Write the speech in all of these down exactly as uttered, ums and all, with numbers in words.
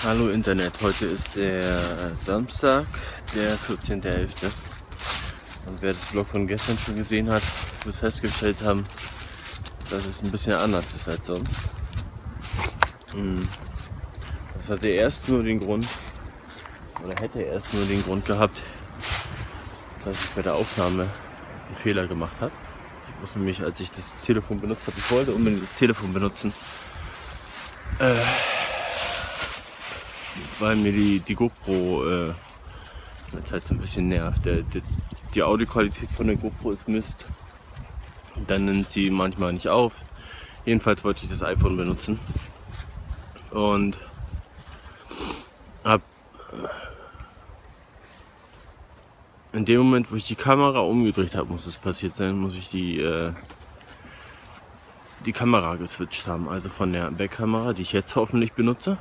Hallo Internet, heute ist der Samstag, der vierzehnter elfter Und wer das Vlog von gestern schon gesehen hat, wird festgestellt haben, dass es ein bisschen anders ist als sonst. Das hatte erst nur den Grund, oder hätte erst nur den Grund gehabt, dass ich bei der Aufnahme einen Fehler gemacht habe. Ich wusste nämlich, als ich das Telefon benutzt habe, ich wollte unbedingt das Telefon benutzen, äh, weil mir die, die GoPro äh, jetzt halt so ein bisschen nervt. Der, der, die Audioqualität von der GoPro ist Mist. Dann nimmt sie manchmal nicht auf. Jedenfalls wollte ich das iPhone benutzen. Und hab in dem Moment, wo ich die Kamera umgedreht habe, muss es passiert sein, muss ich die, äh, die Kamera geswitcht haben. Also von der Backkamera, die ich jetzt hoffentlich benutze.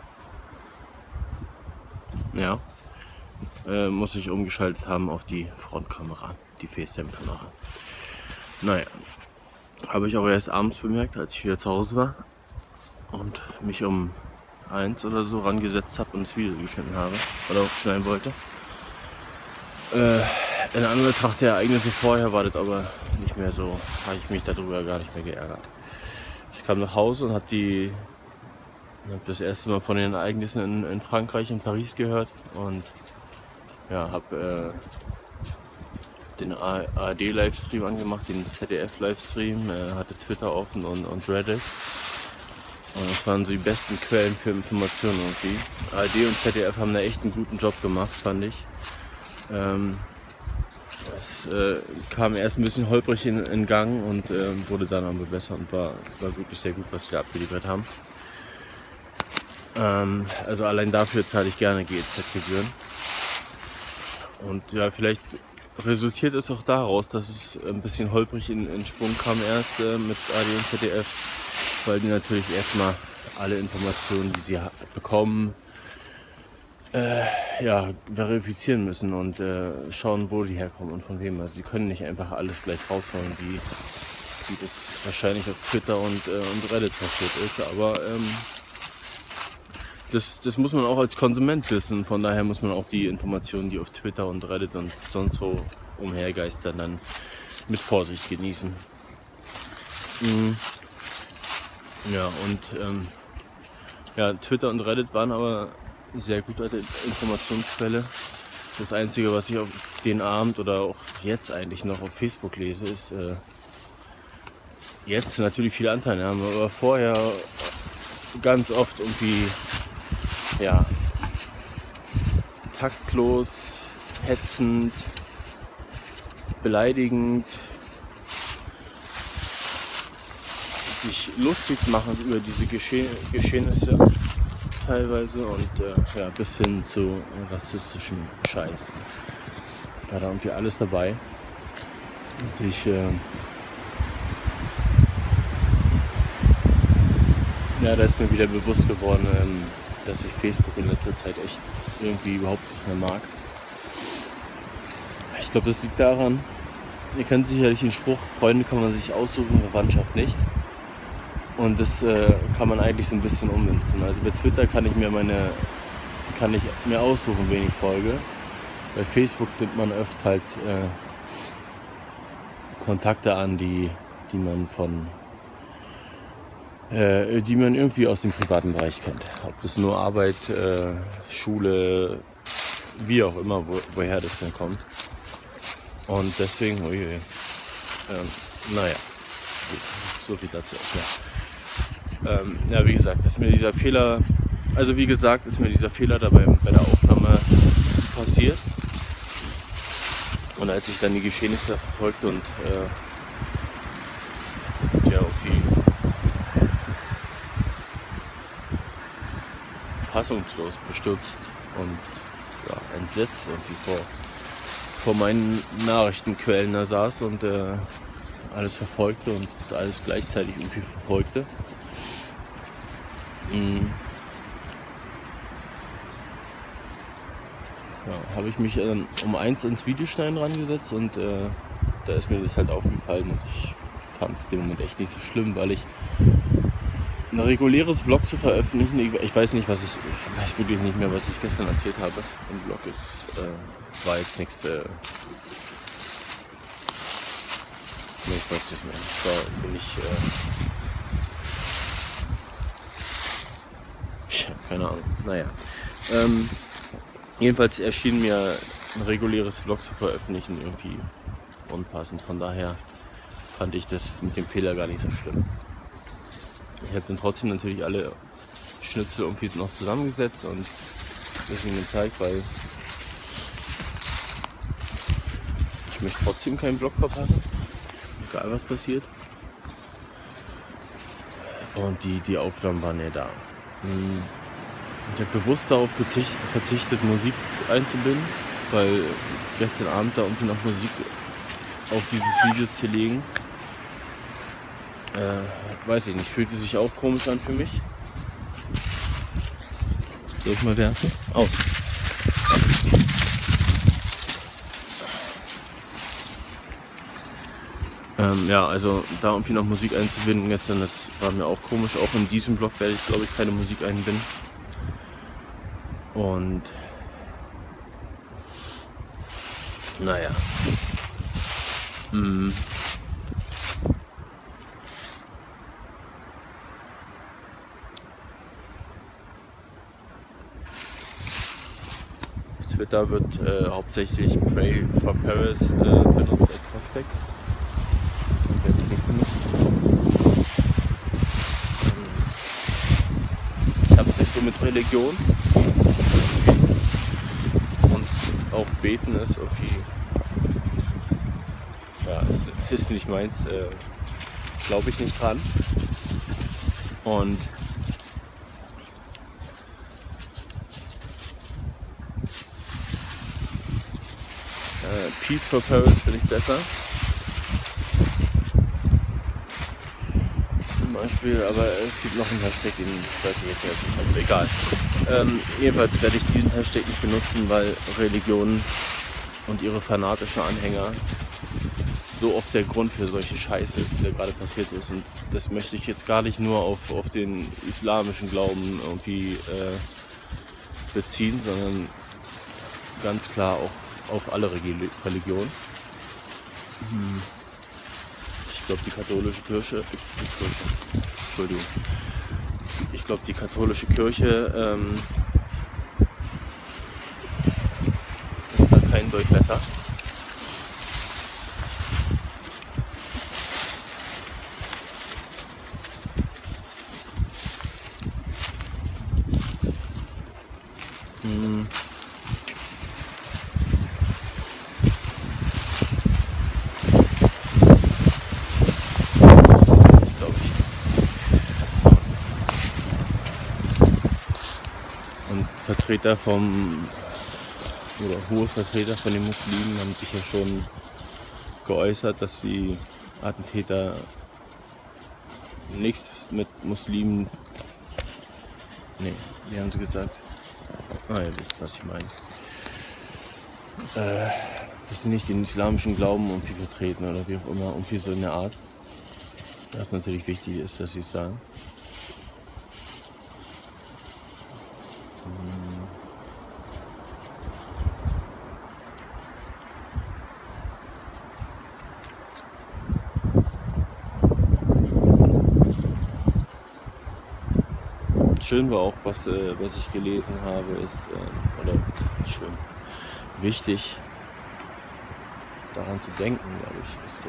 Ja. Äh, muss ich umgeschaltet haben auf die Frontkamera, die FaceTime-Kamera. Naja, habe ich auch erst abends bemerkt, als ich wieder zu Hause war und mich um eins oder so rangesetzt habe und das Video geschnitten habe oder auch schneiden wollte. Äh, in Anbetracht der Ereignisse vorher war das aber nicht mehr so, habe ich mich darüber gar nicht mehr geärgert. Ich kam nach Hause und habe die hab das erste Mal von den Ereignissen in, in Frankreich, in Paris gehört und ja, habe äh, den A R D-Livestream angemacht, den Z D F-Livestream, äh, hatte Twitter offen und, und Reddit. Und das waren so die besten Quellen für Informationen irgendwie. A R D und Z D F haben da echt einen guten Job gemacht, fand ich. Ähm, es äh, kam erst ein bisschen holprig in, in Gang und äh, wurde dann aber besser und war, war wirklich sehr gut, was sie da abgeliefert haben. Ähm, also allein dafür zahle ich gerne G E Z-Gebühren. Und ja, vielleicht resultiert es auch daraus, dass es ein bisschen holprig in, in Sprung kam erst äh, mit A R D und Z D F, weil die natürlich erstmal alle Informationen, die sie bekommen, äh, ja, verifizieren müssen und äh, schauen, wo die herkommen und von wem. Also sie können nicht einfach alles gleich rausholen, wie, wie das wahrscheinlich auf Twitter und, äh, und Reddit passiert ist, aber ähm, Das, das muss man auch als Konsument wissen, von daher muss man auch die Informationen, die auf Twitter und Reddit und sonst wo umhergeistern, dann mit Vorsicht genießen. Mhm. Ja, und ähm, ja, Twitter und Reddit waren aber sehr gut als Informationsquelle. Das Einzige, was ich auf den Abend oder auch jetzt eigentlich noch auf Facebook lese, ist äh, jetzt natürlich viele Anteilnahme, aber vorher ganz oft irgendwie ja, taktlos, hetzend, beleidigend, sich lustig machen über diese Gesche Geschehnisse teilweise und äh, ja, bis hin zu rassistischen Scheißen. War da irgendwie alles dabei. Und ich, äh, ja, da ist mir wieder bewusst geworden, ähm, dass ich Facebook in letzter Zeit echt irgendwie überhaupt nicht mehr mag. Ich glaube, das liegt daran, ihr kennt sicherlich den Spruch, Freunde kann man sich aussuchen, Verwandtschaft nicht. Und das äh, kann man eigentlich so ein bisschen ummünzen. Also bei Twitter kann ich mir meine, kann ich mir aussuchen, wen ich folge. Bei Facebook nimmt man öfter halt äh, Kontakte an, die, die man von Äh, die man irgendwie aus dem privaten Bereich kennt. Ob das nur Arbeit, äh, Schule, wie auch immer, wo, woher das denn kommt. Und deswegen, ui, ui, ähm, naja, so viel dazu. Ja. Ähm, ja, wie gesagt, ist mir dieser Fehler, also wie gesagt, ist mir dieser Fehler dabei bei der Aufnahme passiert. Und als ich dann die Geschehnisse verfolgte und äh, ja, okay, fassungslos, bestürzt und ja, entsetzt irgendwie vor, vor meinen Nachrichtenquellen da saß und äh, alles verfolgte und alles gleichzeitig irgendwie verfolgte. Mhm. Ja, habe ich mich dann um eins ins Videoschneiden rangesetzt und äh, da ist mir das halt aufgefallen und ich fand es im Moment echt nicht so schlimm, weil ich ein reguläres Vlog zu veröffentlichen. Ich, ich weiß nicht, was ich, ich weiß wirklich nicht mehr, was ich gestern erzählt habe. Im Vlog ist, äh, war jetzt nichts. Äh, nee, ich weiß nicht mehr. Das war für mich. Äh, ich habe keine Ahnung. Naja. Ähm, jedenfalls erschien mir ein reguläres Vlog zu veröffentlichen irgendwie unpassend. Von daher fand ich das mit dem Fehler gar nicht so schlimm. Ich habe dann trotzdem natürlich alle Schnitzel irgendwie noch zusammengesetzt und das Ihnen gezeigt, weil ich möchte trotzdem keinen Vlog verpassen, egal was passiert. Und die, die Aufnahmen waren ja da. Ich habe bewusst darauf verzichtet, Musik einzubinden, weil gestern Abend da irgendwie noch Musik auf dieses Video zu legen, äh, weiß ich nicht, fühlte sich auch komisch an für mich. Soll ich mal werfen? Aus. Ähm, ja, also da irgendwie noch Musik einzubinden gestern, das war mir auch komisch. Auch in diesem Vlog werde ich, glaube ich, keine Musik einbinden. Und naja. Hm. Twitter wird äh, hauptsächlich Pray for Paris äh, benutzt als Hashtag. Ich habe es nicht so mit Religion und auch Beten ist irgendwie, ja, ist, ist nicht meins, äh, glaube ich nicht dran. Und Peace for Paris finde ich besser. Zum Beispiel, aber es gibt noch einen Hashtag, den weiß ich jetzt nicht, egal. Ähm, jedenfalls werde ich diesen Hashtag nicht benutzen, weil Religion und ihre fanatischen Anhänger so oft der Grund für solche Scheiße ist, die da gerade passiert ist. Und das möchte ich jetzt gar nicht nur auf, auf den islamischen Glauben irgendwie äh, beziehen, sondern ganz klar auch auf alle Religionen. Ich glaube, die katholische Kirche, die Kirche, Entschuldigung, ich glaube, die katholische Kirche ähm, ist da kein Deut besser. Hm. Vertreter vom, oder hohe Vertreter von den Muslimen haben sich ja schon geäußert, dass die Attentäter nichts mit Muslimen, nee, wie haben sie gesagt? Ah, ihr wisst, was ich meine. Äh, dass sie nicht den islamischen Glauben irgendwie vertreten oder wie auch immer, irgendwie so in der Art. Was natürlich wichtig ist, dass sie es sagen. Schön war auch, was, äh, was ich gelesen habe, ist, äh, oder schön, wichtig daran zu denken, glaube ich, ist, äh,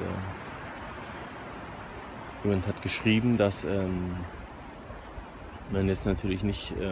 jemand hat geschrieben, dass ähm, man jetzt natürlich nicht äh,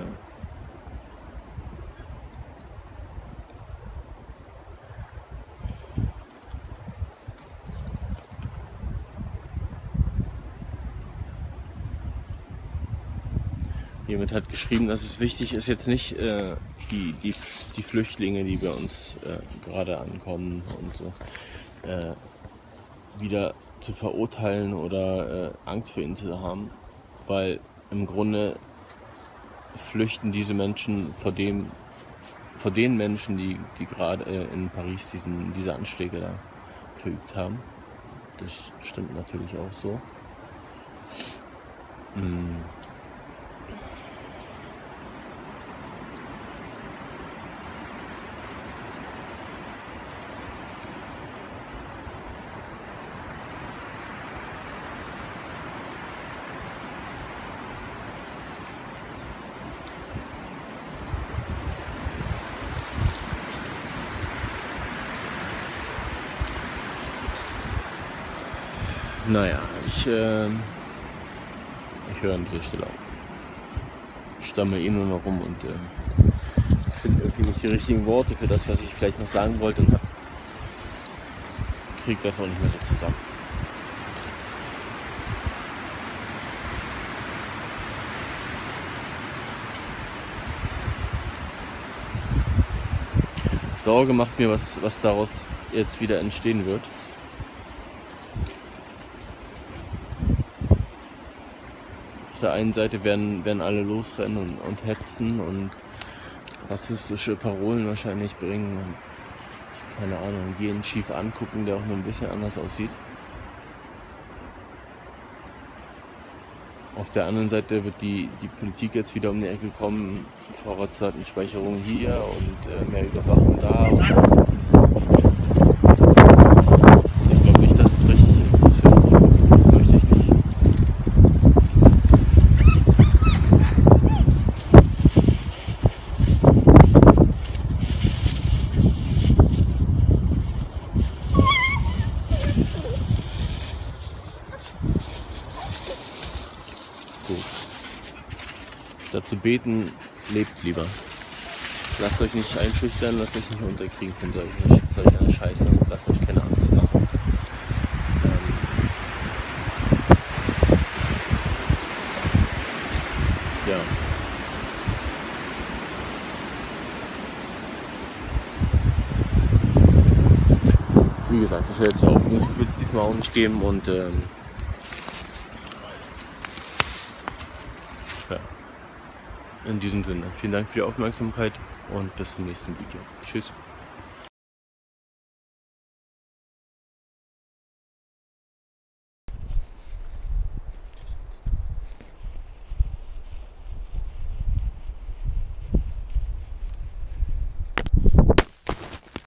Jemand hat geschrieben, dass es wichtig ist, jetzt nicht äh, die, die, die Flüchtlinge, die bei uns äh, gerade ankommen und so, äh, wieder zu verurteilen oder äh, Angst vor ihnen zu haben, weil im Grunde flüchten diese Menschen vor dem, vor den Menschen, die, die gerade äh, in Paris diesen, diese Anschläge da verübt haben. Das stimmt natürlich auch so. Mm. Naja, ich, äh, ich höre an dieser Stelle auf. Ich stamme eh nur noch rum und äh, finde irgendwie nicht die richtigen Worte für das, was ich vielleicht noch sagen wollte und kriege das auch nicht mehr so zusammen. Sorge macht mir, was, was daraus jetzt wieder entstehen wird. Auf der einen Seite werden, werden alle losrennen und, und hetzen und rassistische Parolen wahrscheinlich bringen und, keine Ahnung, jeden schief angucken, der auch nur ein bisschen anders aussieht. Auf der anderen Seite wird die, die Politik jetzt wieder um die Ecke kommen, Vorratsdatenspeicherung hier und äh, mehr Überwachung da. Und ich glaube nicht, dass es richtig ist. Das, das möchte ich nicht. Gut. Statt zu beten, lebt lieber. Lasst euch nicht einschüchtern, lasst euch nicht unterkriegen von solcher, solcher Scheiße und lasst euch keine Angst machen. Ähm ja. Wie gesagt, ich höre jetzt auf, Musik wird es diesmal auch nicht geben und ähm ja. In diesem Sinne, vielen Dank für die Aufmerksamkeit und bis zum nächsten Video. Tschüss.